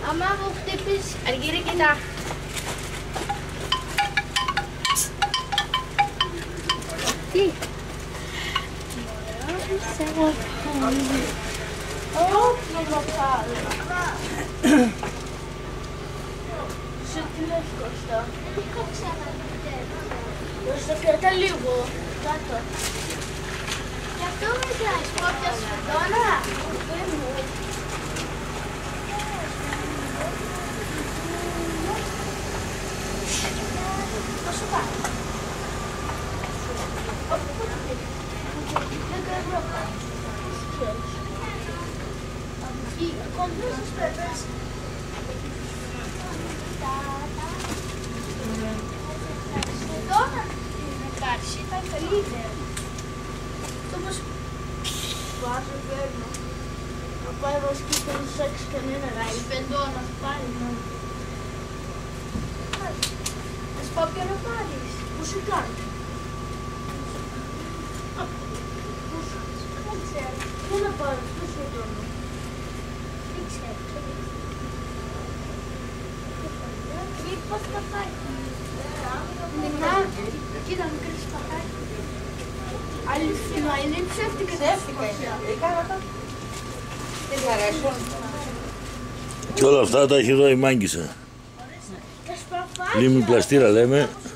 Άμα μου χτυπήσεις, Αργύρι, κοιτά. Τι? Σε τι λες, Κώστα? Κώστα, κρατά λίγο. Κάτω. Γι' αυτό μετράς, κόπια σφεντόνα. Πόσο πάει? 10 ευρώ πάει. Εκεί, κοντρές σας πέτρες. Σφεντόνα πέρσι ήταν καλύτερο. Αυτό πως βάζω παίρνω. Να πάει βασική και να σου έξω κανένα ράει. Σφεντόνα θα πάρει. Να σου πάω και να πάρεις. Πού σου κάνει? Δεν ξέρω. Πού να πάρεις, πού σου δώνω? Δεν ξέρω. Μήπως θα πάει. Κοίτα, μικρή σπαθάκι. Αληθινά, είναι ψεύτικα. Ψεύτικα είναι. Έκανα τα. Δεν μ' αρέσουν. Και όλα αυτά τα έχει εδώ η Μάγκισσα. Τα σπαθάκια. Λίμνη πλαστήρα λέμε.